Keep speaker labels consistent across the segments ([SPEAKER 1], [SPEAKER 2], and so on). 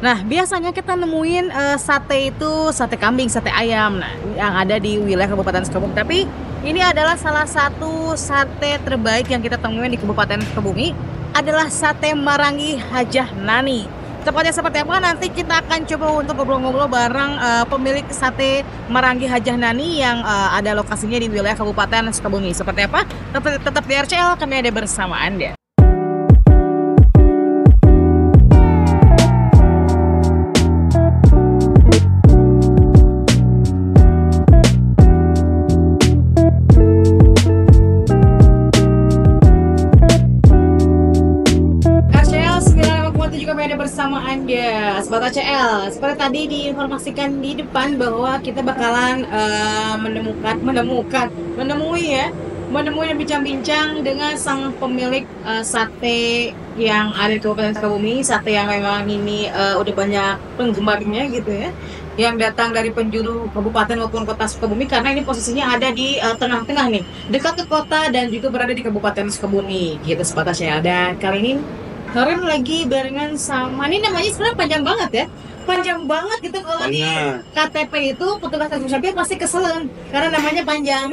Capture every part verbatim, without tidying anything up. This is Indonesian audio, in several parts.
[SPEAKER 1] Nah, biasanya kita nemuin uh, sate itu sate kambing, sate ayam, nah, yang ada di wilayah Kabupaten Sukabumi. Tapi ini adalah salah satu sate terbaik yang kita temuin di Kabupaten Sukabumi adalah sate Marangi Hajah Nani. Tepatnya seperti apa nanti kita akan coba untuk ngobrol-ngobrol bareng uh, pemilik sate Marangi Hajah Nani yang uh, ada lokasinya di wilayah Kabupaten Sukabumi. Seperti apa? Tetap, tetap di R C L, kami ada bersama Anda. Bersama Anda, Sobat A C L. Seperti tadi diinformasikan di depan bahwa kita bakalan uh, menemukan, menemukan, menemui ya, menemui dan bincang-bincang dengan sang pemilik uh, sate yang ada di Kabupaten Sukabumi. Sate yang memang ini uh, udah banyak penggemarnya gitu ya, yang datang dari penjuru kabupaten maupun kota Sukabumi, karena ini posisinya ada di uh, tengah-tengah nih, dekat ke kota dan juga berada di Kabupaten Sukabumi gitu, Sobat A C L. Dan kali ini Karim lagi barengan sama, ini namanya sebenarnya panjang banget ya, panjang banget gitu kalau di K T P itu petugas administratif pasti kesel karena namanya panjang.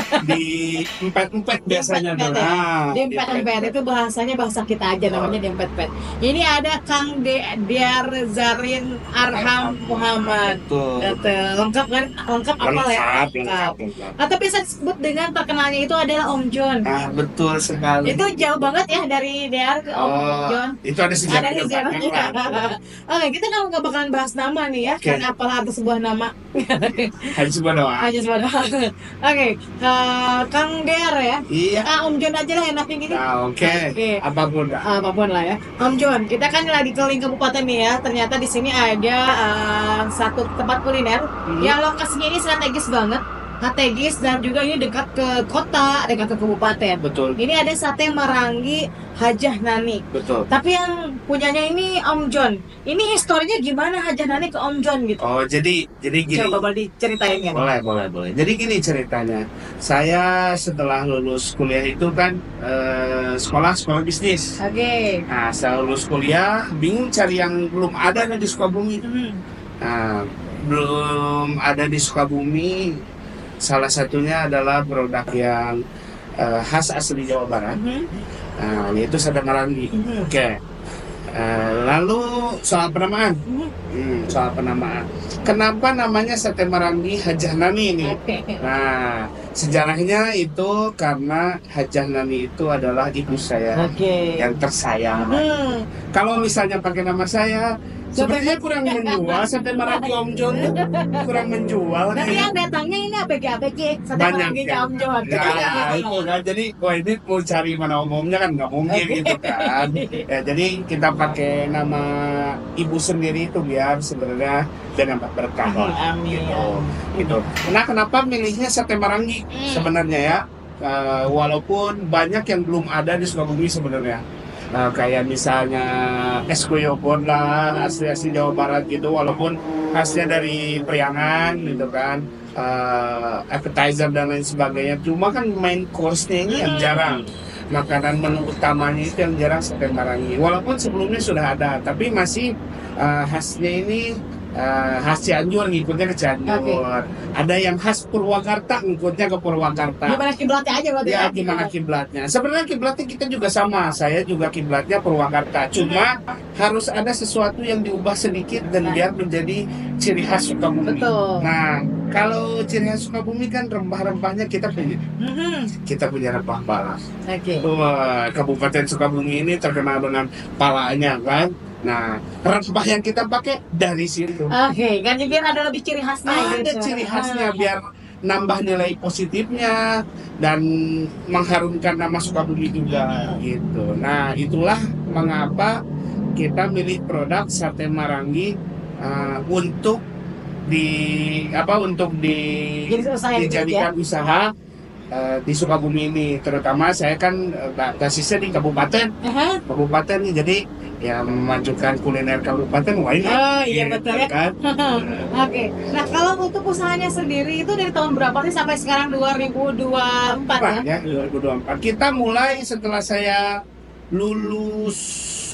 [SPEAKER 2] Di empet-empet biasanya dong.
[SPEAKER 1] Di empet-empet itu bahasanya bahasa kita aja, namanya di empet-empet. Ini ada Kang De Diar Zarin Arham Muhammad.
[SPEAKER 2] Betul.
[SPEAKER 1] Lengkap kan? Lengkap apa ya?
[SPEAKER 2] Lengkap.
[SPEAKER 1] Nah, tapi saya disebut dengan terkenalnya itu adalah Om John.
[SPEAKER 2] Ah, betul sekali.
[SPEAKER 1] Itu jauh banget ya dari Diar ke Om
[SPEAKER 2] oh,
[SPEAKER 1] John.
[SPEAKER 2] Itu ada sejarahnya.
[SPEAKER 1] Ada sejarahnya. Oke, kita nggak nggak bakalan bahas nama nih ya,
[SPEAKER 2] okay.
[SPEAKER 1] Karena apalah arti sebuah nama.
[SPEAKER 2] Hanya sebuah doang.
[SPEAKER 1] Hanya sebuah doang. Oke, okay. uh, Kang Der ya.
[SPEAKER 2] Iya.
[SPEAKER 1] Ah, Om John aja lah enaknya gini.
[SPEAKER 2] Nah, oke. Okay. Okay. Apapun lah.
[SPEAKER 1] Apapun lah ya. Om John, kita kan lagi keliling kabupaten nih ya. Ternyata di sini ada uh, satu tempat kuliner hmm. yang lokasinya ini strategis banget. Strategis dan juga ini dekat ke kota, dekat ke kabupaten.
[SPEAKER 2] Betul.
[SPEAKER 1] Ini ada sate Marangi Hajah Nani.
[SPEAKER 2] Betul.
[SPEAKER 1] Tapi yang punyanya ini Om John. Ini historinya gimana Hajah Nani ke Om John gitu?
[SPEAKER 2] Oh, jadi jadi gini.
[SPEAKER 1] Coba boleh diceritain kan?
[SPEAKER 2] Boleh, boleh, boleh. Jadi gini ceritanya. Saya setelah lulus kuliah itu kan eh, sekolah sekolah bisnis.
[SPEAKER 1] Oke. Okay.
[SPEAKER 2] Nah, setelah lulus kuliah bingung cari yang belum ada di Sukabumi. Hmm. Nah, belum ada di Sukabumi. Salah satunya adalah produk yang uh, khas asli Jawa Barat, mm-hmm. uh, yaitu sate Marangi. Mm-hmm. Oke. Okay. Uh, lalu soal penamaan, mm-hmm. hmm, soal penamaan. Kenapa namanya sate Marangi Hajah Nani ini? Okay. Nah, sejarahnya itu karena Hajah Nani itu adalah ibu saya okay. yang tersayang. Mm-hmm. Kalau misalnya pakai nama saya, sebenarnya kurang menjual. Sate Marangi Om John kurang menjual.
[SPEAKER 1] Tapi yang datangnya ini A P G A P G sate Marangi Om John.
[SPEAKER 2] Ya, itu kan. Jadi, wah ini mau cari mana umumnya kan nggak mungkin gitu kan. Ya, jadi kita pakai nama ibu sendiri itu biar sebenarnya dan dapat berkah.
[SPEAKER 1] Amin.
[SPEAKER 2] Gitu. Gitu. Nah, kenapa milihnya sate Marangi hmm. sebenarnya ya? Uh, walaupun banyak yang belum ada di Sukabumi sebenarnya. Nah, kayak misalnya es kuyopon lah, asli-asli Jawa Barat gitu, walaupun khasnya dari Priangan gitu kan, uh, appetizer dan lain sebagainya. Cuma kan main course-nya ini yang jarang, makanan menu utamanya itu yang jarang sate Marangi. Walaupun sebelumnya sudah ada, tapi masih uh, khasnya ini uh, khas Cianjur, ngikutnya ke Cianjur. Okay. Ada yang khas Purwakarta, ngikutnya ke Purwakarta.
[SPEAKER 1] Gimana kiblatnya aja berarti
[SPEAKER 2] ya? Gimana kiblatnya? Sebenarnya kiblatnya kita juga sama. Saya juga kiblatnya Purwakarta. Cuma hmm. harus ada sesuatu yang diubah sedikit dan biar menjadi ciri khas Sukabumi.
[SPEAKER 1] Betul.
[SPEAKER 2] Nah, kalau ciri khas Sukabumi kan rempah-rempahnya kita punya. Hmm. Kita punya rempah pala.
[SPEAKER 1] Oke. Okay.
[SPEAKER 2] Wah, Kabupaten Sukabumi ini terkenal dengan palanya kan. Nah, rempah yang kita pakai dari situ.
[SPEAKER 1] Oke, okay, kan biar ada lebih ciri khasnya.
[SPEAKER 2] Ada gitu. Ciri khasnya biar nambah nilai positifnya dan mengharumkan nama Sukabumi juga gitu. Nah, itulah mengapa kita milih produk sate Marangi uh, untuk di apa untuk di dijadikan ya? Usaha uh, di Sukabumi ini. Terutama saya kan uh, basisnya di kabupaten, uh-huh. kabupaten nih, jadi ya memajukan kuliner kabupaten, wah ini.
[SPEAKER 1] Oh iya gitu, betul ya.
[SPEAKER 2] Kan?
[SPEAKER 1] Oke. Okay. Nah kalau untuk usahanya sendiri itu dari tahun berapa sih sampai sekarang dua ribu dua puluh empat ya?
[SPEAKER 2] Ya dua ribu dua puluh empat. Kita mulai setelah saya lulus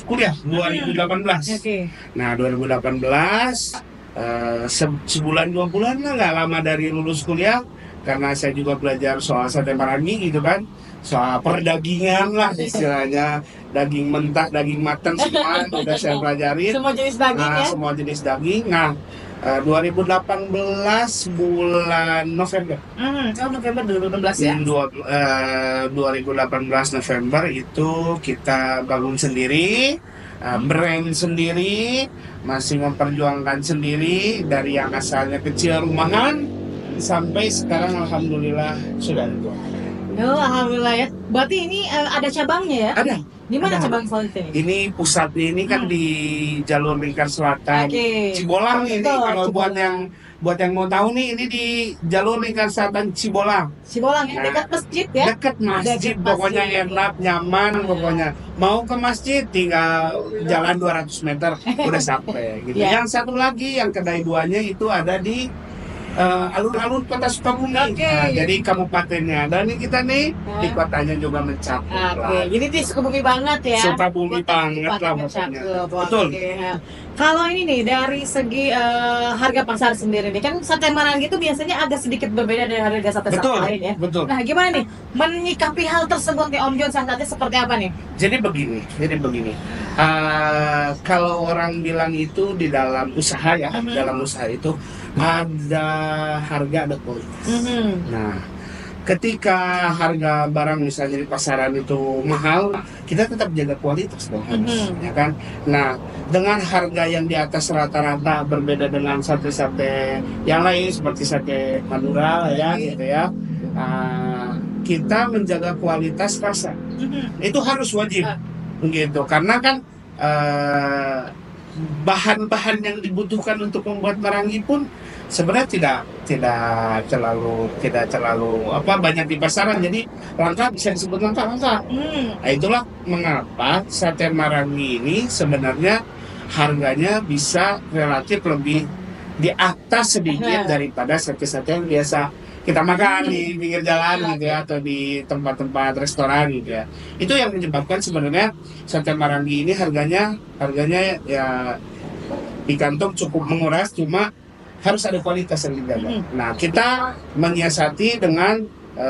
[SPEAKER 2] kuliah dua ribu delapan belas.
[SPEAKER 1] Oke.
[SPEAKER 2] Nah, dua ribu delapan belas eh, se- sebulan dua bulan lah, nggak lama dari lulus kuliah, karena saya juga belajar soal sate marangi gitu kan, soal perdagingan lah istilahnya, daging mentah, daging matang semua udah saya pelajarin.
[SPEAKER 1] Semua jenis daging
[SPEAKER 2] Nah,
[SPEAKER 1] ya.
[SPEAKER 2] semua jenis daging. Nah, eh, dua ribu delapan belas bulan November.
[SPEAKER 1] Hmm, oh, November dua ribu delapan belas ya.
[SPEAKER 2] Dua, eh, dua ribu delapan belas November itu kita bangun sendiri, eh, brand sendiri, masih memperjuangkan sendiri dari yang asalnya kecil rumahan sampai sekarang alhamdulillah sudah ada.
[SPEAKER 1] Oh, alhamdulillah ya. Berarti ini eh, ada cabangnya ya?
[SPEAKER 2] Ada.
[SPEAKER 1] Di mana
[SPEAKER 2] Ada.
[SPEAKER 1] cabang selanjutnya ini?
[SPEAKER 2] Ini pusatnya ini kan
[SPEAKER 1] Hmm.
[SPEAKER 2] di jalur lingkar selatan.
[SPEAKER 1] Oke.
[SPEAKER 2] Cibolang ini
[SPEAKER 1] Betul,
[SPEAKER 2] kalau buat
[SPEAKER 1] Cibolang.
[SPEAKER 2] yang buat yang mau tahu nih, ini di jalur lingkar selatan Cibolang.
[SPEAKER 1] Cibolang ya,
[SPEAKER 2] Nah,
[SPEAKER 1] dekat masjid ya.
[SPEAKER 2] Dekat masjid,
[SPEAKER 1] Dekat
[SPEAKER 2] pokoknya
[SPEAKER 1] masjid.
[SPEAKER 2] enak, nyaman,
[SPEAKER 1] Iya.
[SPEAKER 2] pokoknya mau ke masjid tinggal jalan dua ratus meter udah sampai gitu.
[SPEAKER 1] Iya.
[SPEAKER 2] Yang satu lagi yang kedai duanya itu ada di eh, alun-alun kota Sukabumi.
[SPEAKER 1] Oke.
[SPEAKER 2] Nah, jadi kabupatennya ada nih kita nih, di
[SPEAKER 1] Nah.
[SPEAKER 2] kotanya juga mencakup
[SPEAKER 1] Oke,
[SPEAKER 2] lah.
[SPEAKER 1] jadi di Sukabumi banget ya.
[SPEAKER 2] Sukabumi banget lah
[SPEAKER 1] Tempatnya
[SPEAKER 2] pokoknya.
[SPEAKER 1] cakep,
[SPEAKER 2] Betul.
[SPEAKER 1] oke. Nah, kalau ini nih dari segi eh, harga pasar sendiri nih kan sate marangi itu biasanya agak sedikit berbeda dari harga sate-sate
[SPEAKER 2] Betul,
[SPEAKER 1] lain ya.
[SPEAKER 2] betul.
[SPEAKER 1] Nah, gimana nih menyikapi hal tersebut nih Om Jon saat seperti apa nih?
[SPEAKER 2] Jadi begini, jadi begini. Eh, kalau orang bilang itu di dalam usaha ya,
[SPEAKER 1] Mhm.
[SPEAKER 2] dalam usaha itu ada harga, ada kualitas.
[SPEAKER 1] Mhm.
[SPEAKER 2] Nah, ketika harga barang misalnya di pasaran itu mahal, kita tetap jaga kualitas dong harus,
[SPEAKER 1] Mhm.
[SPEAKER 2] ya kan? Nah, dengan harga yang di atas rata-rata berbeda dengan sate-sate yang lain seperti sate Madura ya, gitu ya. Ah, kita menjaga kualitas rasa
[SPEAKER 1] Mhm.
[SPEAKER 2] itu harus wajib,
[SPEAKER 1] Ah.
[SPEAKER 2] gitu. Karena kan eh, bahan-bahan yang dibutuhkan untuk membuat marangi pun sebenarnya tidak tidak terlalu tidak terlalu apa banyak di pasaran, jadi langka, bisa disebut langka langka.
[SPEAKER 1] Hmm.
[SPEAKER 2] Nah, itulah mengapa sate marangi ini sebenarnya harganya bisa relatif lebih di atas sedikit
[SPEAKER 1] Nah.
[SPEAKER 2] daripada sate-sate yang biasa kita makan di pinggir jalan gitu ya, atau di tempat-tempat restoran gitu ya. Itu yang menyebabkan sebenarnya sate marangi ini harganya harganya ya di kantong cukup menguras, cuma harus ada kualitas yang dijaga.
[SPEAKER 1] Mhm.
[SPEAKER 2] Nah, kita menyiasati dengan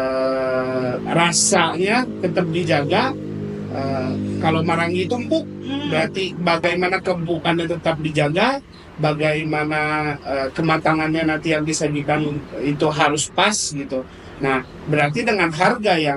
[SPEAKER 2] eh, rasanya tetap dijaga. Eh, kalau marangi itu empuk,
[SPEAKER 1] Hmm.
[SPEAKER 2] berarti bagaimana keempukannya tetap dijaga, bagaimana eh, kematangannya nanti yang disajikan itu harus pas gitu. Nah, berarti dengan harga yang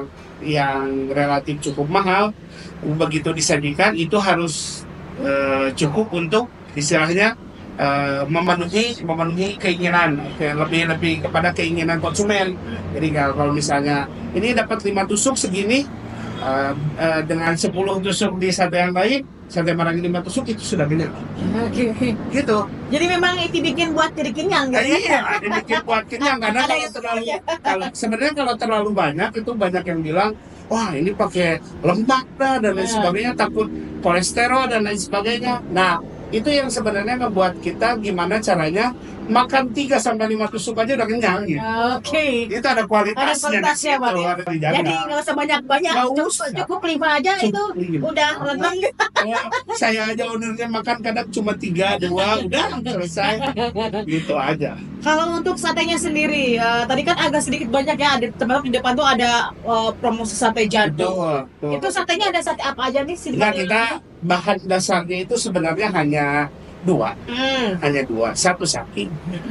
[SPEAKER 2] yang relatif cukup mahal, begitu disajikan itu harus eh, cukup untuk istilahnya eh, memenuhi memenuhi keinginan, kayak lebih lebih kepada keinginan konsumen. Jadi kalau kalau misalnya ini dapat lima tusuk segini, eh, eh, dengan sepuluh tusuk di sate yang lain, sate marangi lima tusuk itu sudah gede
[SPEAKER 1] Oke.
[SPEAKER 2] gitu.
[SPEAKER 1] Jadi memang itu bikin buat jadi kenyang
[SPEAKER 2] Nah,
[SPEAKER 1] gitu.
[SPEAKER 2] iya, ada bikin kuat kenyang karena
[SPEAKER 1] Ada
[SPEAKER 2] kalau
[SPEAKER 1] yang
[SPEAKER 2] terlalu
[SPEAKER 1] semuanya.
[SPEAKER 2] kalau sebenarnya kalau terlalu banyak itu banyak yang bilang wah ini pakai lemak dah dan lain
[SPEAKER 1] Nah.
[SPEAKER 2] sebagainya, takut kolesterol dan lain sebagainya. Nah, itu yang sebenarnya ngebuat kita gimana caranya makan tiga sampai lima tusuk aja udah kenyang gitu.
[SPEAKER 1] Oke.
[SPEAKER 2] Itu ada kualitasnya,
[SPEAKER 1] Ada kualitasnya,
[SPEAKER 2] di situ,
[SPEAKER 1] Pak, ya?
[SPEAKER 2] ada dijaga.
[SPEAKER 1] Jadi nggak usah banyak-banyak,
[SPEAKER 2] Nggak
[SPEAKER 1] cukup,
[SPEAKER 2] usah.
[SPEAKER 1] cukup lima aja itu
[SPEAKER 2] Cukup lima.
[SPEAKER 1] udah lengang.
[SPEAKER 2] Ya, saya aja ownernya makan kadang cuma tiga dua udah selesai gitu aja.
[SPEAKER 1] Kalau untuk satenya sendiri, eh, tadi kan agak sedikit banyak ya. Di tempat di depan tuh ada eh, promosi sate jantung.
[SPEAKER 2] Betul, betul.
[SPEAKER 1] Itu satenya ada sate apa aja nih?
[SPEAKER 2] Nah, kita bahan dasarnya itu sebenarnya hanya dua,
[SPEAKER 1] Hmm.
[SPEAKER 2] hanya dua. Satu sapi,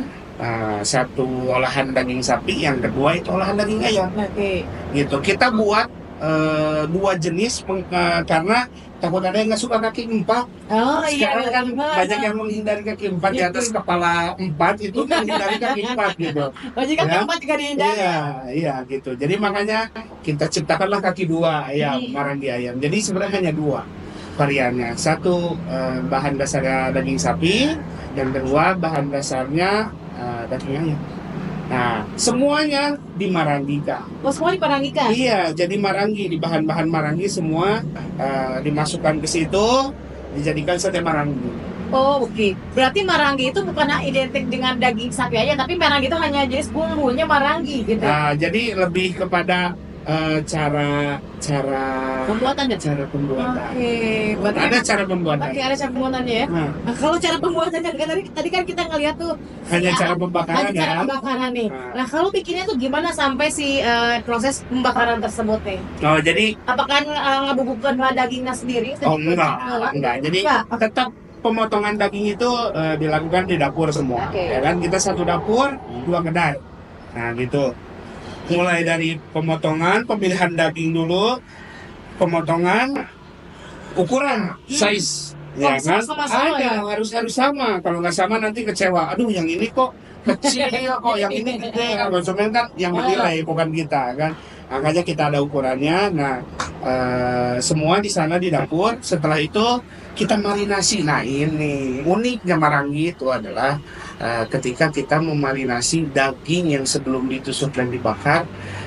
[SPEAKER 2] uh, satu olahan daging sapi, yang kedua itu olahan daging ayam.
[SPEAKER 1] Oke.
[SPEAKER 2] Gitu. Kita buat uh, dua jenis peng- uh, karena takut ada yang nggak suka kaki empat.
[SPEAKER 1] Oh
[SPEAKER 2] Sekarang
[SPEAKER 1] iya.
[SPEAKER 2] kan
[SPEAKER 1] gimana?
[SPEAKER 2] banyak yang menghindari kaki empat di atas
[SPEAKER 1] Gitu.
[SPEAKER 2] kepala empat itu menghindari kaki empat gitu.
[SPEAKER 1] Oh, jika
[SPEAKER 2] Ya.
[SPEAKER 1] keempat juga dihindari.
[SPEAKER 2] Iya, iya gitu. Jadi makanya kita ciptakanlah kaki dua ayam,
[SPEAKER 1] Hmm.
[SPEAKER 2] marangi ayam. Jadi sebenarnya hanya dua variannya. Satu eh, bahan dasarnya daging sapi, dan kedua bahan dasarnya eh, daging ayam. Nah, semuanya dimarangikan.
[SPEAKER 1] Oh, semua diparangikan.
[SPEAKER 2] Iya, jadi marangi, di bahan-bahan marangi semua eh, dimasukkan ke situ, dijadikan sate marangi.
[SPEAKER 1] Oh, oke. Berarti marangi itu bukan identik dengan daging sapi aja, tapi marangi itu hanya jenis bumbunya marangi gitu.
[SPEAKER 2] Nah, jadi lebih kepada eh, cara cara
[SPEAKER 1] Pembuatannya.
[SPEAKER 2] cara pembuatan.
[SPEAKER 1] Oke, berarti
[SPEAKER 2] Ada
[SPEAKER 1] memang-
[SPEAKER 2] cara pembuatan.
[SPEAKER 1] Oke, ada cara pembuatannya ya.
[SPEAKER 2] Nah,
[SPEAKER 1] Nah, kalau cara pembuatannya kan tadi, tadi kan kita ngeliat tuh
[SPEAKER 2] hanya
[SPEAKER 1] si-
[SPEAKER 2] cara pembakaran
[SPEAKER 1] hanya cara
[SPEAKER 2] ya.
[SPEAKER 1] pembakaran nih.
[SPEAKER 2] Nah.
[SPEAKER 1] Nah, kalau bikinnya tuh gimana sampai si eh, proses pembakaran tersebut nih?
[SPEAKER 2] Oh, jadi
[SPEAKER 1] Apakah uh, ngebubukkan dagingnya sendiri?
[SPEAKER 2] oh enggak, enggak. Jadi
[SPEAKER 1] Enggak.
[SPEAKER 2] tetap pemotongan daging itu eh, dilakukan di dapur semua.
[SPEAKER 1] Oke.
[SPEAKER 2] Ya kan kita satu dapur, dua kedai. Nah, gitu. Mulai dari pemotongan, pemilihan daging dulu, pemotongan, ukuran, size. Ya
[SPEAKER 1] Oh,
[SPEAKER 2] kan?
[SPEAKER 1] sama-sama
[SPEAKER 2] Ada,
[SPEAKER 1] ya?
[SPEAKER 2] harus harus sama. Kalau nggak sama nanti kecewa. Aduh, yang ini kok kecil, kok yang ini gede. Nah, konsumen kan yang menilai, bukan kita kan. Makanya kita ada ukurannya. Nah, eh, semua di sana di dapur. Setelah itu kita marinasi. Nah, ini uniknya Marangi itu adalah eh, ketika kita memarinasi daging yang sebelum ditusuk dan dibakar,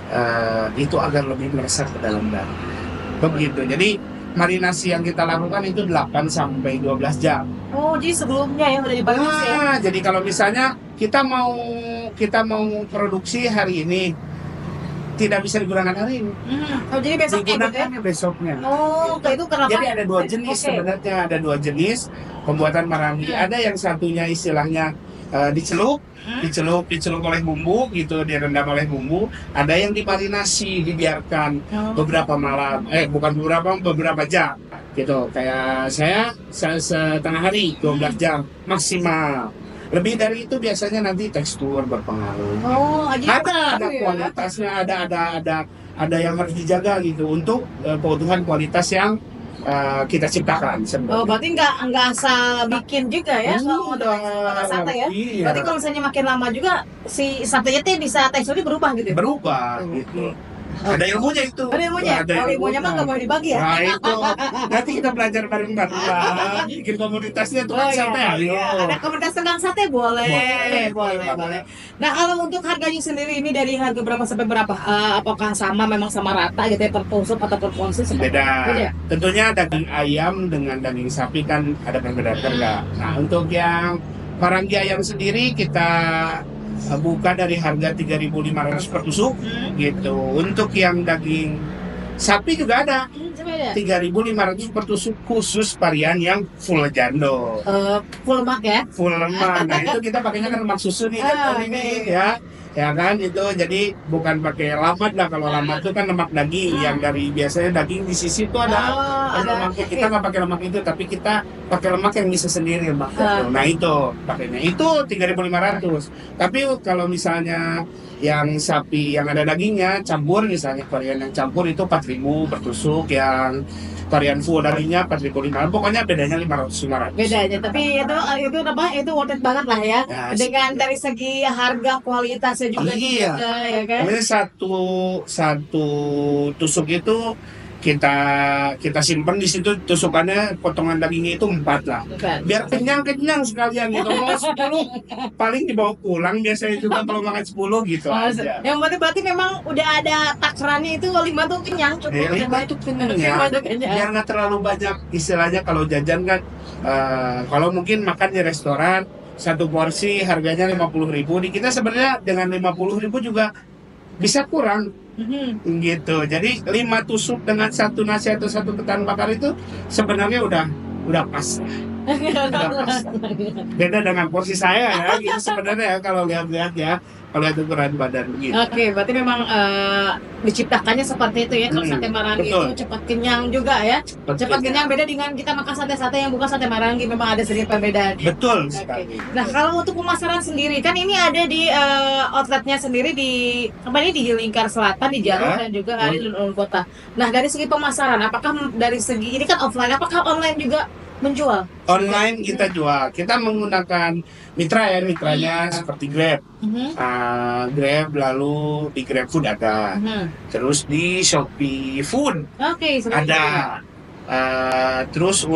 [SPEAKER 2] eh, itu agar lebih meresap ke dalam daging. Begitu. Jadi marinasi yang kita lakukan itu delapan sampai dua belas jam.
[SPEAKER 1] Oh, jadi sebelumnya ya udah dimarinasi ya?
[SPEAKER 2] Nah, jadi kalau misalnya kita mau kita mau produksi hari ini, tidak bisa digunakan hari ini,
[SPEAKER 1] Hmm. Oh, jadi besoknya gitu ya?
[SPEAKER 2] digunakan besoknya.
[SPEAKER 1] Oh, kayak itu kenapa?
[SPEAKER 2] Jadi ada dua jenis
[SPEAKER 1] Oke.
[SPEAKER 2] sebenarnya, ada dua jenis pembuatan marangi.
[SPEAKER 1] Hmm.
[SPEAKER 2] Ada yang satunya istilahnya eh, dicelup,
[SPEAKER 1] Hmm.
[SPEAKER 2] dicelup, dicelup oleh bumbu gitu, direndam oleh bumbu. Ada yang dimarinasi, dibiarkan
[SPEAKER 1] Oh.
[SPEAKER 2] beberapa malam, eh bukan beberapa, beberapa jam gitu. Kayak saya se- setengah hari, dua belas jam maksimal. Lebih dari itu biasanya nanti tekstur berpengaruh.
[SPEAKER 1] Oh, jadi
[SPEAKER 2] Ada, ada
[SPEAKER 1] ya?
[SPEAKER 2] kualitasnya, ada ada ada ada yang harus dijaga gitu untuk eh, keutuhan kualitas yang eh, kita ciptakan
[SPEAKER 1] Oh,
[SPEAKER 2] sebenarnya.
[SPEAKER 1] berarti nggak nggak asal bikin juga ya kalau
[SPEAKER 2] Udah,
[SPEAKER 1] mau sate ya?
[SPEAKER 2] iya.
[SPEAKER 1] Berarti kalau misalnya makin lama juga si satenya tuh bisa teksturnya berubah gitu ya?
[SPEAKER 2] Berubah gitu. Ada ilmunya itu.
[SPEAKER 1] Ada ilmunya?
[SPEAKER 2] Ada
[SPEAKER 1] Kalau ilmunya mah nggak boleh dibagi ya?
[SPEAKER 2] Nah itu nanti kita belajar bareng-bareng lah. Bikin komunitasnya tuh kan sampai ayo.
[SPEAKER 1] iya. Ada komunitas tentang sate boleh.
[SPEAKER 2] Boleh,
[SPEAKER 1] boleh,
[SPEAKER 2] boleh.
[SPEAKER 1] boleh. Nah, kalau untuk harganya sendiri ini dari harga berapa sampai berapa? Eh, apakah sama memang sama rata gitu ya per tusuk atau per porsi? seperti-
[SPEAKER 2] Beda.
[SPEAKER 1] Beda.
[SPEAKER 2] Tentunya daging ayam dengan daging sapi kan ada perbedaan harga. Nah untuk yang Marangi ayam sendiri kita uh, buka dari harga tiga ribu lima ratus per tusuk
[SPEAKER 1] Hmm.
[SPEAKER 2] gitu. Untuk yang daging sapi juga ada
[SPEAKER 1] Hmm, beda.
[SPEAKER 2] tiga ribu lima ratus per tusuk khusus varian yang full jando.
[SPEAKER 1] Eh, full lemak ya?
[SPEAKER 2] Full lemak. Nah itu kita pakainya kan lemak susu nih kan
[SPEAKER 1] Ah,
[SPEAKER 2] tahun ini
[SPEAKER 1] oke.
[SPEAKER 2] ya. Ya kan itu jadi bukan pakai lamat lah. Kalau lamat itu kan lemak daging yang dari biasanya daging di sisi itu ada
[SPEAKER 1] Oh,
[SPEAKER 2] ada lemaknya. Kita nggak pakai lemak itu tapi kita pakai lemak yang bisa sendiri lemak.
[SPEAKER 1] Ah.
[SPEAKER 2] Nah itu pakainya itu tiga ribu lima ratus. Tapi kalau misalnya yang sapi yang ada dagingnya campur misalnya varian yang campur itu empat ribu per tusuk, yang varian full dagingnya empat ribu lima ratus. Pokoknya bedanya lima ratus lima ratus.
[SPEAKER 1] Beda aja, tapi itu itu apa itu worth it banget lah ya,
[SPEAKER 2] Ya,
[SPEAKER 1] dengan dari segi harga kualitasnya juga
[SPEAKER 2] Iya.
[SPEAKER 1] juga, ya kan.
[SPEAKER 2] Ini satu satu tusuk itu kita kita simpan di situ tusukannya potongan dagingnya itu empat lah.
[SPEAKER 1] Bukan.
[SPEAKER 2] Biar kenyang kenyang sekalian gitu. Mau sepuluh paling dibawa pulang biasanya juga kalau makan sepuluh gitu
[SPEAKER 1] Oh,
[SPEAKER 2] aja.
[SPEAKER 1] yang berarti berarti memang udah ada takarannya itu lima tuh kenyang cukup.
[SPEAKER 2] Eh, lima itu kenyang ya.
[SPEAKER 1] Lima tuh kenyang.
[SPEAKER 2] Biar nggak terlalu banyak istilahnya kalau jajan kan eh, kalau mungkin makan di restoran satu porsi harganya lima puluh ribu, di kita sebenarnya dengan lima puluh ribu juga bisa kurang
[SPEAKER 1] Mhm.
[SPEAKER 2] gitu. Jadi lima tusuk dengan satu nasi atau satu ketan bakar itu sebenarnya udah udah pas. Udah pas. Beda dengan porsi saya ya gitu sebenarnya ya, kalau lihat-lihat ya kalau itu ukuran badan gitu.
[SPEAKER 1] Oke, berarti memang eh, diciptakannya seperti itu ya. Kalau
[SPEAKER 2] Hmm,
[SPEAKER 1] sate Marangi
[SPEAKER 2] betul.
[SPEAKER 1] itu cepat kenyang juga ya. Cepat kenyang beda dengan kita makan sate-sate yang bukan sate Marangi, memang ada sedikit perbedaan.
[SPEAKER 2] Betul
[SPEAKER 1] Oke.
[SPEAKER 2] sekali.
[SPEAKER 1] Nah, kalau untuk pemasaran sendiri kan ini ada di eh, outletnya sendiri di apa ini di Lingkar Selatan di Jarut
[SPEAKER 2] Ya.
[SPEAKER 1] dan juga ada di Lulun Kota. Nah, dari segi pemasaran, apakah dari segi ini kan offline, apakah online juga menjual?
[SPEAKER 2] Online kita jual. Kita menggunakan mitra ya, mitranya seperti Grab.
[SPEAKER 1] Mhm.
[SPEAKER 2] Ah, Grab lalu di Grab Food ada.
[SPEAKER 1] Mhm.
[SPEAKER 2] Terus di Shopee Food
[SPEAKER 1] Oke, seperti
[SPEAKER 2] ada.
[SPEAKER 1] itu.
[SPEAKER 2] Uh, terus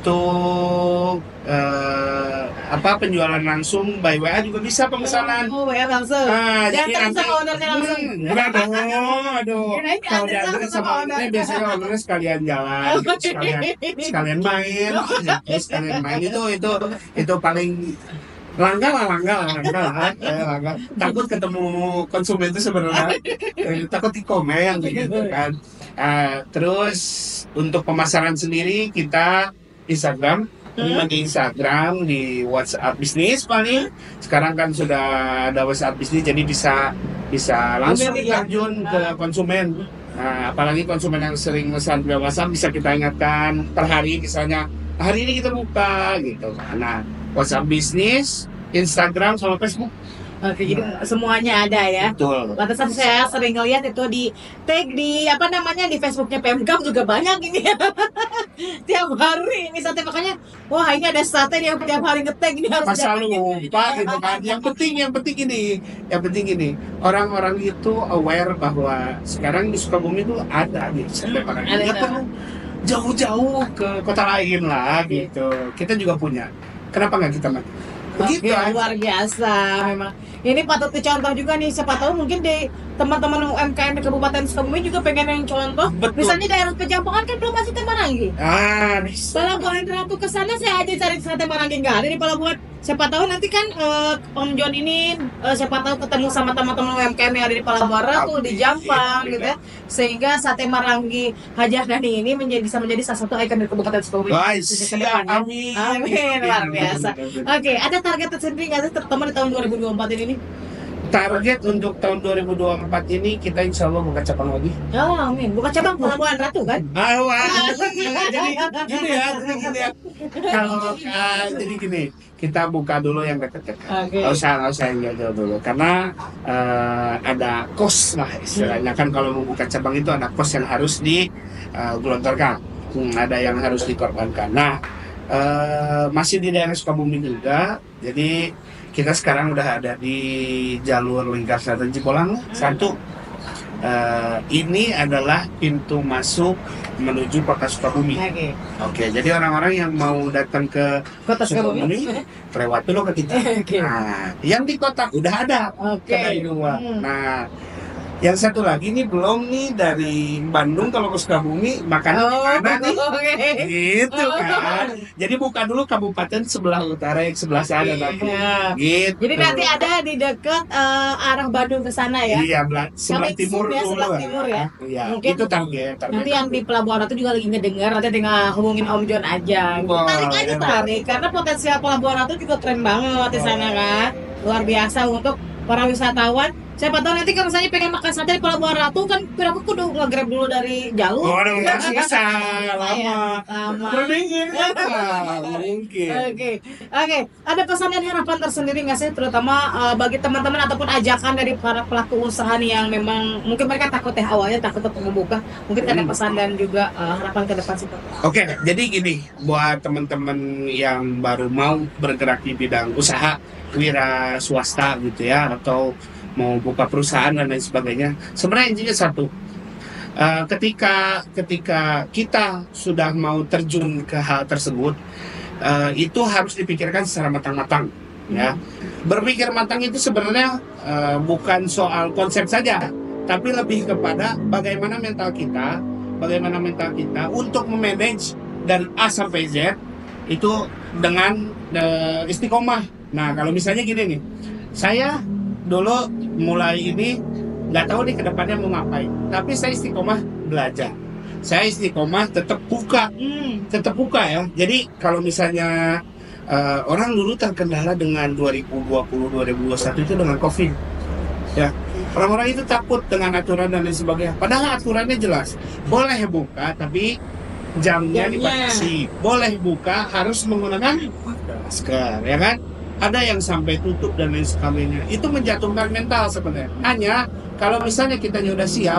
[SPEAKER 2] untuk uh, apa penjualan langsung by W A juga bisa pemesanan.
[SPEAKER 1] Oh, ya langsung.
[SPEAKER 2] Ah,
[SPEAKER 1] Jangan
[SPEAKER 2] jadi
[SPEAKER 1] terus
[SPEAKER 2] nanti
[SPEAKER 1] sama ownernya langsung.
[SPEAKER 2] Hmm, enggak dong, aduh.
[SPEAKER 1] Kirain
[SPEAKER 2] Kalau
[SPEAKER 1] diantar
[SPEAKER 2] diantar
[SPEAKER 1] langsung sama
[SPEAKER 2] sama
[SPEAKER 1] owner.
[SPEAKER 2] ownernya biasanya ownernya sekalian jalan,
[SPEAKER 1] Oh,
[SPEAKER 2] sekalian sekalian main, ya, sekalian main itu itu itu paling Langga lah, langga lah, langga lah, eh, langga. Takut ketemu konsumen itu sebenarnya, eh, takut e-commerce gitu kan. Eh, terus untuk pemasaran sendiri kita Instagram,
[SPEAKER 1] Hmm.
[SPEAKER 2] di Instagram, di WhatsApp bisnis paling. Sekarang kan sudah ada WhatsApp bisnis, jadi bisa bisa langsung
[SPEAKER 1] Ambil, ya.
[SPEAKER 2] terjun ke konsumen. Nah, apalagi konsumen yang sering pesan via WhatsApp bisa kita ingatkan per hari, misalnya hari ini kita buka gitu. Nah, WhatsApp bisnis, Instagram sama Facebook.
[SPEAKER 1] Oke, jadi semuanya ada ya.
[SPEAKER 2] Betul.
[SPEAKER 1] Pantesan saya sering ngeliat itu di tag di apa namanya di Facebooknya Pemkab juga banyak ini ya. Tiap hari ini sate, makanya wah ini ada sate yang tiap hari ngetag ini harus
[SPEAKER 2] Masa
[SPEAKER 1] dapetin.
[SPEAKER 2] lupa gitu kan. Yang penting yang penting ini, yang penting ini orang-orang itu aware bahwa sekarang di Sukabumi itu ada nih sate Marangi.
[SPEAKER 1] Ada,
[SPEAKER 2] Nggak
[SPEAKER 1] ada.
[SPEAKER 2] perlu jauh-jauh ke kota lain lah gitu. Kita juga punya. Kenapa nggak kita makan? Begitu
[SPEAKER 1] Oke,
[SPEAKER 2] aja.
[SPEAKER 1] luar biasa memang. Ini patut dicontoh juga nih, siapa tahu mungkin di teman-teman U M K M di Kabupaten Sukabumi juga pengen yang contoh.
[SPEAKER 2] Betul.
[SPEAKER 1] Misalnya daerah Pejampongan kan belum masih sate Marangi.
[SPEAKER 2] Ah, bisa.
[SPEAKER 1] Pelabuhan Ratu ke sana saya aja cari sate Marangi, nggak ada di pelabuhan. Siapa tahu nanti kan eh, Om John ini eh, siapa tahu ketemu sama teman-teman U M K M yang ada di Pelabuhan Ratu di Jampang gitu ya. Sehingga sate Marangi Haji Ahdani ini menjadi bisa menjadi salah satu ikon dari Kabupaten Sukabumi.
[SPEAKER 2] Guys,
[SPEAKER 1] Khususnya ke
[SPEAKER 2] siap,
[SPEAKER 1] depannya.
[SPEAKER 2] amin.
[SPEAKER 1] Amin, luar biasa. Oke, ada target tersendiri nggak sih terutama di tahun dua ribu dua puluh empat ini?
[SPEAKER 2] Target untuk tahun dua ribu dua puluh empat ini kita insya Allah buka cabang lagi.
[SPEAKER 1] Oh, amin. Bukan cabang Pelabuhan Ratu kan?
[SPEAKER 2] Ah, wah. jadi gini ya, jadi gini ya. Kalau ah, jadi gini, kita buka dulu yang dekat-dekat.
[SPEAKER 1] Oke.
[SPEAKER 2] Nggak usah, nggak usah yang jauh dulu, karena eh, ada kos lah istilahnya kan. Kalau mau buka cabang itu ada kos yang harus digelontorkan, hmm, ada yang harus dikorbankan. Nah, eh, masih di daerah Sukabumi juga, jadi kita sekarang udah ada di jalur lingkar selatan Cipolang satu. Eh, ini adalah pintu masuk menuju kota Sukabumi.
[SPEAKER 1] Oke.
[SPEAKER 2] Oke, jadi orang-orang yang mau datang ke
[SPEAKER 1] Kota Sukabumi.
[SPEAKER 2] Sukabumi lewat dulu ke kita.
[SPEAKER 1] Oke.
[SPEAKER 2] Nah, yang di kota udah ada
[SPEAKER 1] Oke.
[SPEAKER 2] kedai dua.
[SPEAKER 1] Hmm.
[SPEAKER 2] Nah, yang satu lagi nih belum nih dari Bandung kalau ke Sukabumi makan
[SPEAKER 1] Oh,
[SPEAKER 2] mana nih?
[SPEAKER 1] oke.
[SPEAKER 2] Gitu kan. Jadi buka dulu kabupaten sebelah utara yang sebelah sana nanti.
[SPEAKER 1] Iya.
[SPEAKER 2] Gitu.
[SPEAKER 1] Jadi nanti ada di dekat eh, arah Bandung ke sana ya.
[SPEAKER 2] Iya, belah, sebelah
[SPEAKER 1] Coming
[SPEAKER 2] timur
[SPEAKER 1] soon ya,
[SPEAKER 2] dulu.
[SPEAKER 1] sebelah
[SPEAKER 2] lah.
[SPEAKER 1] timur ya.
[SPEAKER 2] Iya,
[SPEAKER 1] Mungkin
[SPEAKER 2] itu target. target.
[SPEAKER 1] Nanti yang di Pelabuhan Ratu juga lagi ngedengar, nanti tinggal hubungin Om John aja.
[SPEAKER 2] Wah,
[SPEAKER 1] Tarik aja
[SPEAKER 2] enak.
[SPEAKER 1] tarik, karena potensial Pelabuhan Ratu juga keren banget di sana kan. Luar biasa untuk para wisatawan. Siapa tahu nanti kalau misalnya pengen makan sate di Pelabuhan Ratu kan kira-kira kudu nge-grab dulu dari jalur.
[SPEAKER 2] Oh, udah nggak bisa
[SPEAKER 1] Ya,
[SPEAKER 2] lama.
[SPEAKER 1] lama.
[SPEAKER 2] Mendingin apa? Mungkin.
[SPEAKER 1] Oke, oke. Ada pesan dan harapan tersendiri nggak sih, terutama eh, bagi teman-teman ataupun ajakan dari para pelaku usaha nih yang memang mungkin mereka takut ya awalnya takut untuk membuka, mungkin ada
[SPEAKER 2] Hmm.
[SPEAKER 1] pesan dan juga eh, harapan ke depan sih. Pak?
[SPEAKER 2] Oke, jadi gini, buat teman-teman yang baru mau bergerak di bidang usaha wira swasta gitu ya, atau mau buka perusahaan dan lain sebagainya, sebenarnya intinya satu. Eh, ketika ketika kita sudah mau terjun ke hal tersebut, eh, itu harus dipikirkan secara matang-matang, ya. Berpikir matang itu sebenarnya eh, bukan soal konsep saja, tapi lebih kepada bagaimana mental kita, bagaimana mental kita untuk memanage dari A sampai Z itu dengan eh, istiqomah. Nah, kalau misalnya gini nih, saya dulu mulai ini nggak tahu nih kedepannya mau ngapain, tapi saya istiqomah belajar, saya istiqomah tetap buka,
[SPEAKER 1] Hmm.
[SPEAKER 2] tetap buka ya. Jadi kalau misalnya eh, orang dulu terkendala dengan dua ribu dua puluh dua ribu dua puluh satu itu dengan COVID, ya orang-orang itu takut dengan aturan dan lain sebagainya. Padahal aturannya jelas, boleh buka tapi jamnya
[SPEAKER 1] Jamnya.
[SPEAKER 2] dibatasi, boleh buka harus menggunakan masker, ya kan? Ada yang sampai tutup dan lain sebagainya. Itu menjatuhkan mental sebenarnya. Hanya kalau misalnya kita udah siap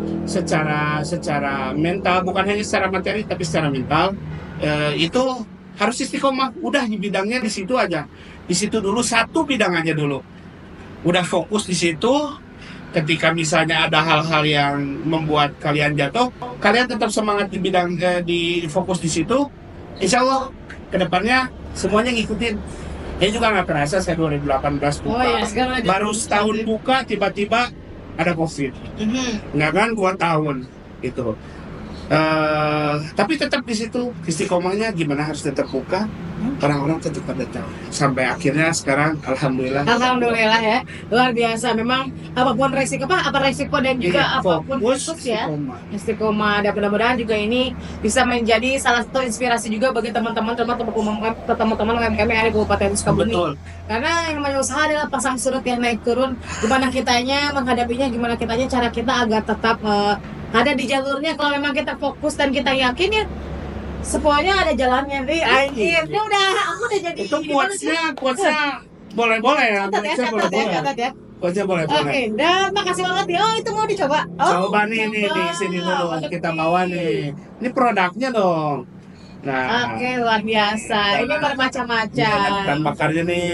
[SPEAKER 2] secara secara mental, bukan hanya secara materi tapi secara mental, eh, itu harus istiqomah. Udah di bidangnya di situ aja, di situ dulu, satu bidang aja dulu. Udah fokus di situ. Ketika misalnya ada hal-hal yang membuat kalian jatuh, kalian tetap semangat di bidang eh, di fokus di situ. Insya Allah kedepannya semuanya ngikutin. Ini juga nggak kerasa saya dua ribu delapan belas
[SPEAKER 1] Oh
[SPEAKER 2] buka.
[SPEAKER 1] ya, sekarang ada-
[SPEAKER 2] Baru setahun buka tiba-tiba ada COVID.
[SPEAKER 1] Mhm.
[SPEAKER 2] Nggak kan dua tahun gitu. Eh, tapi tetap di situ istiqomahnya gimana harus tetap buka, orang-orang tetap pada tahu. Sampai akhirnya sekarang alhamdulillah.
[SPEAKER 1] Alhamdulillah ya, luar biasa. Memang apapun resiko apa, apa resiko dan juga
[SPEAKER 2] Iya,
[SPEAKER 1] apapun
[SPEAKER 2] fokus,
[SPEAKER 1] fokus ya.
[SPEAKER 2] istiqomah.
[SPEAKER 1] Istiqomah, dan mudah-mudahan juga ini bisa menjadi salah satu inspirasi juga bagi teman-teman teman-teman teman-teman U M K M yang ada di Kabupaten Sukabumi.
[SPEAKER 2] Betul.
[SPEAKER 1] Karena yang namanya usaha adalah pasang surut yang naik turun. Gimana kitanya menghadapinya, gimana kitanya cara kita agar tetap eh, ada di jalurnya. Kalau memang kita fokus dan kita yakin ya, semuanya ada jalannya. Nih, anjir, ini udah aku udah jadi.
[SPEAKER 2] Itu
[SPEAKER 1] gimana sih?
[SPEAKER 2] quotes-nya, quotes-nya boleh-boleh ya,
[SPEAKER 1] Catat ya,
[SPEAKER 2] quotes-nya
[SPEAKER 1] catat ya,
[SPEAKER 2] boleh-boleh.
[SPEAKER 1] catat ya.
[SPEAKER 2] Quotes-nya
[SPEAKER 1] Oke,
[SPEAKER 2] boleh-boleh.
[SPEAKER 1] dan makasih banget ya. Oh, itu mau dicoba. Oh,
[SPEAKER 2] Coba nih, nih,
[SPEAKER 1] coba.
[SPEAKER 2] nih, sini dulu
[SPEAKER 1] Mantep
[SPEAKER 2] kita
[SPEAKER 1] nih.
[SPEAKER 2] bawa nih. Ini produknya dong. Nah,
[SPEAKER 1] Oke, luar biasa. Ini bermacam-macam.
[SPEAKER 2] ini ketan bakarnya nih.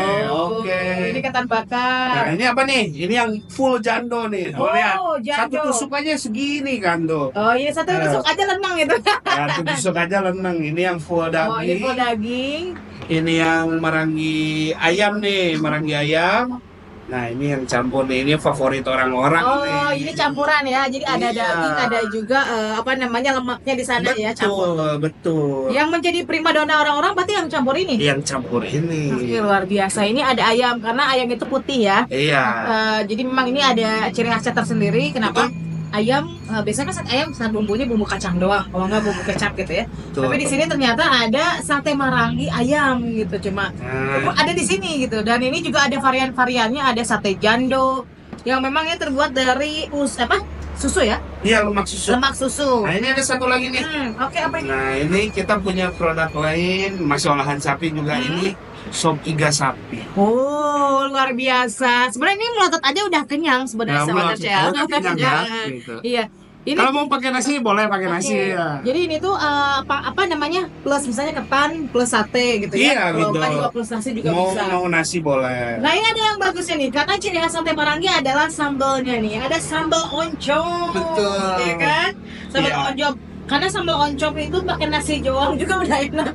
[SPEAKER 1] Oh,
[SPEAKER 2] Oke.
[SPEAKER 1] Ini ketan
[SPEAKER 2] Nah,
[SPEAKER 1] bakar.
[SPEAKER 2] ini apa nih? Ini yang full jando nih. Oh, lihat.
[SPEAKER 1] Oh,
[SPEAKER 2] Satu
[SPEAKER 1] jando.
[SPEAKER 2] tusuk aja segini kan tuh.
[SPEAKER 1] Oh, ini satu
[SPEAKER 2] Eh.
[SPEAKER 1] tusuk aja lenang gitu.
[SPEAKER 2] Satu tusuk aja leneng. Ini yang full daging.
[SPEAKER 1] Oh, ini full daging.
[SPEAKER 2] Ini yang marangi ayam nih, marangi ayam. Nah, ini yang campur nih. Ini favorit orang-orang
[SPEAKER 1] Oh,
[SPEAKER 2] nih.
[SPEAKER 1] ini campuran ya. Jadi ada
[SPEAKER 2] Iya.
[SPEAKER 1] daging, ada juga eh, apa namanya lemaknya di sana ya, campur.
[SPEAKER 2] Betul, betul.
[SPEAKER 1] Yang menjadi primadona orang-orang berarti yang campur ini.
[SPEAKER 2] Yang campur ini.
[SPEAKER 1] Oke, luar biasa. Ini ada ayam karena ayam itu putih ya.
[SPEAKER 2] Iya.
[SPEAKER 1] Eh, jadi memang ini ada ciri khasnya tersendiri. Kenapa? Ayam eh, biasanya kan ayam saat bumbunya bumbu kacang doang, kalau nggak bumbu kecap gitu ya.
[SPEAKER 2] Betul.
[SPEAKER 1] Tapi di sini ternyata ada sate marangi ayam gitu, cuma
[SPEAKER 2] Nah,
[SPEAKER 1] ada di sini gitu. Dan ini juga ada varian-variannya, ada sate jando yang memangnya terbuat dari us apa? Susu ya,
[SPEAKER 2] iya lemak susu.
[SPEAKER 1] lemak susu.
[SPEAKER 2] Nah, ini ada satu lagi nih.
[SPEAKER 1] Hmm, oke apa ini?
[SPEAKER 2] Nah, ini kita punya produk lain, masih olahan sapi juga.
[SPEAKER 1] Hmm.
[SPEAKER 2] Ini sop iga sapi.
[SPEAKER 1] Oh, luar biasa. Sebenarnya ini melotot aja udah kenyang sebenarnya
[SPEAKER 2] Nah,
[SPEAKER 1] sama
[SPEAKER 2] melotot
[SPEAKER 1] ya.
[SPEAKER 2] udah kenyang ya, gitu.
[SPEAKER 1] Iya. Ini
[SPEAKER 2] Kalau mau pakai nasi boleh pakai
[SPEAKER 1] Oke.
[SPEAKER 2] nasi ya.
[SPEAKER 1] Jadi ini tuh eh, apa, apa namanya, plus misalnya ketan plus sate gitu ya.
[SPEAKER 2] Iya,
[SPEAKER 1] Kalau
[SPEAKER 2] gitu.
[SPEAKER 1] nggak juga plus nasi juga
[SPEAKER 2] Mau
[SPEAKER 1] bisa.
[SPEAKER 2] mau nasi boleh.
[SPEAKER 1] Nah ini ada yang bagusnya nih, karena ciri khas sate marangi adalah sambalnya nih. Ada sambal oncom,
[SPEAKER 2] Betul.
[SPEAKER 1] ya kan? Sambal
[SPEAKER 2] Iya.
[SPEAKER 1] oncom. Karena sambal oncom itu pakai nasi doang juga udah enak.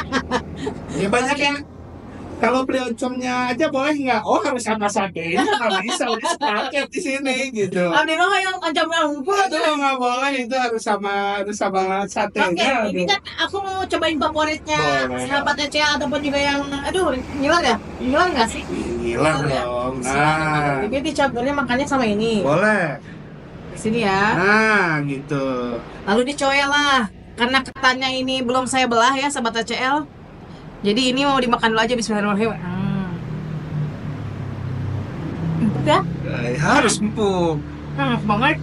[SPEAKER 2] Ya banyak yang kalau beli oncomnya aja boleh nggak? Oh harus sama satenya nggak bisa, udah sepaket di sini gitu.
[SPEAKER 1] Abdi mah yang oncomnya lupa.
[SPEAKER 2] Itu nggak boleh, itu harus sama harus sama
[SPEAKER 1] Oke,
[SPEAKER 2] satenya.
[SPEAKER 1] ini kan aku mau cobain favoritnya
[SPEAKER 2] Boleh.
[SPEAKER 1] sahabatnya Cea ataupun juga yang, aduh, ngiler ya? Ngiler nggak sih?
[SPEAKER 2] Gila dong. Nah,
[SPEAKER 1] Jadi dicampurnya makannya sama ini.
[SPEAKER 2] boleh.
[SPEAKER 1] Di sini ya.
[SPEAKER 2] Nah, gitu.
[SPEAKER 1] Lalu dicoel lah. Karena ketannya ini belum saya belah ya, sahabat A C L. Jadi ini mau dimakan dulu aja, bismillahirrahmanirrahim. Hmm. Empuk ya?
[SPEAKER 2] Eh, harus empuk.
[SPEAKER 1] Enak banget.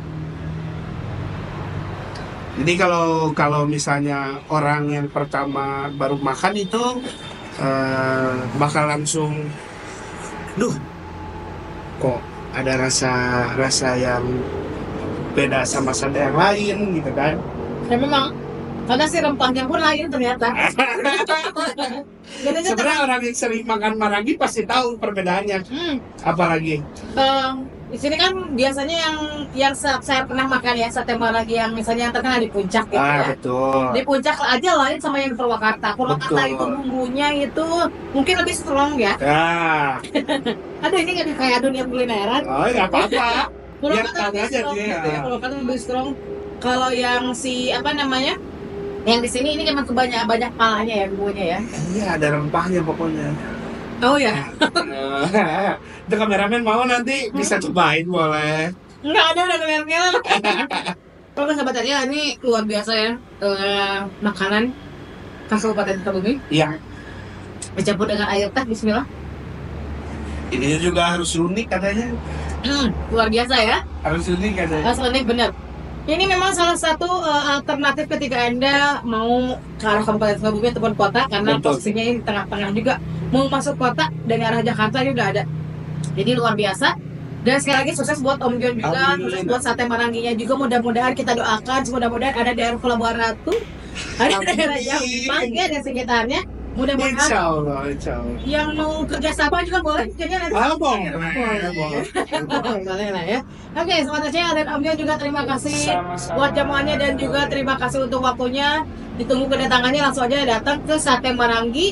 [SPEAKER 2] Jadi kalau kalau misalnya orang yang pertama baru makan itu eh, bakal langsung, duh, kok ada rasa rasa yang beda sama sate yang lain gitu kan?
[SPEAKER 1] Ya memang, karena si rempahnya pun lain ternyata. Bedanya
[SPEAKER 2] Sebenarnya orang yang sering makan marangi pasti tahu perbedaannya.
[SPEAKER 1] Hmm.
[SPEAKER 2] Apalagi
[SPEAKER 1] Eh, di sini kan biasanya yang yang sa- saya pernah makan ya, sate marangi yang misalnya yang terkenal di puncak gitu
[SPEAKER 2] ah
[SPEAKER 1] ya.
[SPEAKER 2] betul.
[SPEAKER 1] Di puncak aja lain sama yang di Purwakarta. Purwakarta
[SPEAKER 2] Betul.
[SPEAKER 1] itu bumbunya itu mungkin lebih strong ya.
[SPEAKER 2] Ya,
[SPEAKER 1] Aduh ini kan kayak dunia kulineran.
[SPEAKER 2] oh nggak apa-apa.
[SPEAKER 1] Purwakarta
[SPEAKER 2] Biar tahu
[SPEAKER 1] lebih
[SPEAKER 2] aja
[SPEAKER 1] strong
[SPEAKER 2] dia.
[SPEAKER 1] gitu ya. Purwakarta lebih strong. Kalau yang si apa namanya? Yang di sini ini emang kebanyakan banyak palanya ya bumbunya ya.
[SPEAKER 2] Iya ada rempahnya pokoknya.
[SPEAKER 1] Oh ya.
[SPEAKER 2] Itu kameramen mau nanti bisa cobain boleh.
[SPEAKER 1] Enggak ada udah ngeliat-ngeliat. Kalau sahabat ya ini luar biasa ya. Eh, makanan khas Kabupaten Sukabumi
[SPEAKER 2] Yang
[SPEAKER 1] dicampur dengan air teh, bismillah.
[SPEAKER 2] ini juga harus unik katanya.
[SPEAKER 1] Hmm, luar biasa ya.
[SPEAKER 2] Harus unik katanya.
[SPEAKER 1] Mas unik bener. Ini memang salah satu eh, alternatif ketika Anda mau ke arah Kabupaten Sukabumi ataupun kota, karena
[SPEAKER 2] Betul.
[SPEAKER 1] posisinya ini di tengah-tengah juga. Mau masuk kota dari arah Jakarta ini udah ada. Jadi luar biasa. Dan sekali lagi sukses buat Om John juga,
[SPEAKER 2] Amin.
[SPEAKER 1] sukses buat sate maranginya juga. Mudah-mudahan kita doakan, mudah-mudahan ada daerah Pelabuhan Ratu, ada
[SPEAKER 2] Amin.
[SPEAKER 1] daerah Jampang ya dan sekitarnya. Mudah-mudahan
[SPEAKER 2] Insya Allah, insya Allah.
[SPEAKER 1] yang mau kerja sama juga boleh. Jadi nanti
[SPEAKER 2] Ah, boleh, boleh, boleh.
[SPEAKER 1] boleh lah ya. Oke, semuanya saya dan Om John juga terima kasih
[SPEAKER 2] Sama-sama.
[SPEAKER 1] buat jamuannya dan juga terima kasih untuk waktunya. Ditunggu kedatangannya, langsung aja datang ke Sate Marangi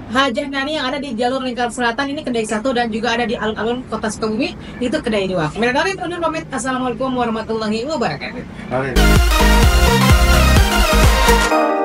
[SPEAKER 1] Hajah Nani yang ada di jalur lingkar selatan ini kedai satu dan juga ada di alun-alun kota Sukabumi itu kedai dua. Kemudian dari undur pamit. Assalamualaikum warahmatullahi wabarakatuh.
[SPEAKER 2] Oke.